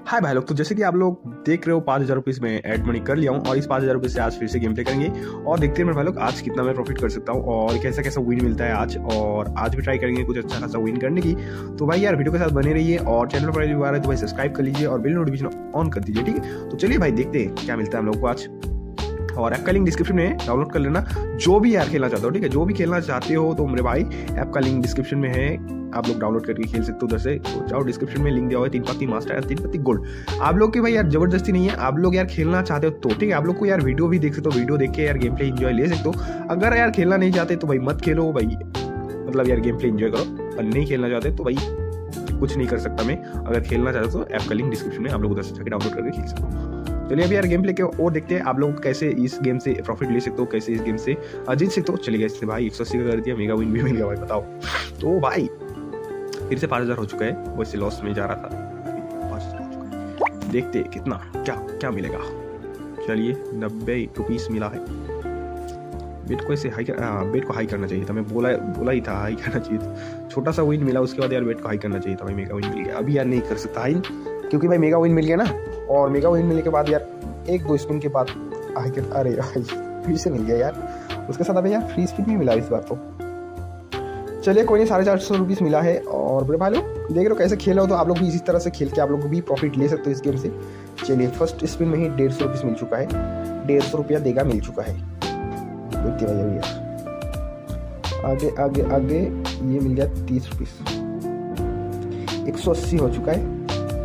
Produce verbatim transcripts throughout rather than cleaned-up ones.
हाय भाई लोग, तो जैसे कि आप लोग देख रहे हो पाँच हज़ार रुपीज़ में ऐड मनी कर लिया हूँ और इस पाँच हज़ार रुपये से आज फिर से गेम प्ले करेंगे और देखते हैं मेरे भाई लोग आज कितना मैं प्रॉफिट कर सकता हूँ और कैसा कैसा विन मिलता है आज। और आज भी ट्राई करेंगे कुछ अच्छा खासा विन करने की। तो भाई यार वीडियो के साथ बने रहिए और चैनल पर बार है तो भाई सब्सक्राइब कर लीजिए और बेल नोटिफिकेशन ऑन कर दीजिए, ठीक है। तो चलिए भाई देखते हैं क्या मिलता है हम लोग को आज। और ऐप का लिंक डिस्क्रिप्शन में डाउनलोड कर लेना, जो भी यार खेलना चाहते हो, ठीक है। जो भी खेलना चाहते हो तो मेरे भाई ऐप का लिंक डिस्क्रिप्शन में है, आप लोग डाउनलोड करके खेल सकते हो उधर से। तो जाओ, डिस्क्रिप्शन में लिंक दिया हुआ है, तीन पत्ती मास्टर, तीन पत्ती गोल्ड। आप लोग की भाई यार जबरदस्ती नहीं है, आप लोग यार खेलना चाहते हो तो ठीक है। आप लोग को यार वीडियो भी देख सकते हो, वीडियो देख के यार गेम प्ले एंजॉय ले सकते हो। अगर यार खेलना नहीं चाहते तो भाई मत खेलो भाई, मतलब यार गेम प्ले एंजॉय करो। और नहीं खेलना चाहते तो भाई कुछ नहीं कर सकता मैं। अगर खेलना चाहते हो तो ऐप का लिंक डिस्क्रिप्शन में आप लोग उधर से जाकर डाउनलोड करके खेल सकते हो। चलिए अभी यार गेम प्ले के और देखते हैं आप लोग कैसे इस गेम से प्रॉफिट ले सकते हो, कैसे इस गेम से जीत सकते हो। चलिए इसने भाई एक सौ अस्सी का कर दिया, मेगा विन भी मिल गया भाई, बताओ। तो भाई फिर से पाँच हज़ार हो चुका है, वैसे लॉस में जा रहा था, पाँच हज़ार हो चुका है। देखते कितना क्या क्या मिलेगा। चलिए नब्बे रुपीस मिला है। बेट को ऐसे हाई कर, बेट को हाई करना चाहिए था, मैं बोला बोला ही था हाई करना चाहिए था। छोटा सा विन मिला, उसके बाद यार बेट को हाई करना चाहिए था भाई, मेगा विन मिल गया। अभी यार नहीं कर सकता हाई, क्योंकि भाई मेगा विन मिल गया ना। और मेगा विन मिलने के बाद यार एक दो स्पिन के बाद हाई कर, अरे यार फिर से मिल गया यार। उसके साथ अभी यार फ्री स्पिन भी मिला इस बार तो। चलिए कोई नहीं, साढ़े चार सौ रुपीज़ मिला है। और बड़े भाई लोग देख रहे हो कैसे खेल रहे हो, तो आप लोग भी इसी तरह से खेल के आप लोग भी प्रॉफिट ले सकते हो इस गेम से। चलिए फर्स्ट स्पिन में ही डेढ़ सौ रुपीज़ मिल चुका है, डेढ़ सौ रुपया देगा मिल चुका है। देखिए भाई अभी आगे आगे आगे ये मिल गया तीस रुपीज़, एक सौ अस्सी हो चुका है।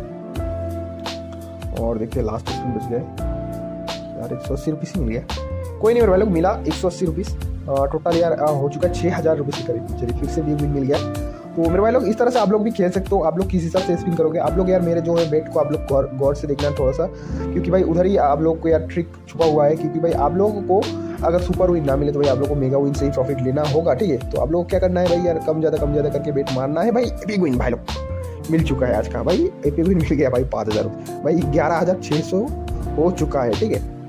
और देखिए लास्ट स्पिन बच गया यार, एक सौ अस्सी रुपीज़ ही मिल गया। कोई नहीं मेरे भाई लोग, मिला एक सौ अस्सी रुपीज़, टोटल यार हो चुका है छः हज़ार रुपये के करीब। चलिए फिर से भी विन मिल गया। तो मेरे भाई लोग इस तरह से आप लोग भी खेल सकते हो। आप लोग किस हिसाब से स्पिन करोगे, आप लोग यार मेरे जो है बेट को आप लोग गौर गौर से देखना है थोड़ा सा, क्योंकि भाई उधर ही आप लोग को यार ट्रिक छुपा हुआ है। क्योंकि भाई आप लोगों को अगर सुपर विन ना मिले तो भाई आप लोग को मेगा विन से ही प्रॉफिट लेना होगा, ठीक है। तो आप लोग क्या करना है भाई, यार कम ज़्यादा कम ज़्यादा करके बेट मारना है भाई। एपिक विन भाई लोग मिल चुका है आज का भाई, एपिक विन मिल गया भाई पाँच हज़ार भाई, ग्यारह हज़ार छः सौ हो चुका है, ठीक है।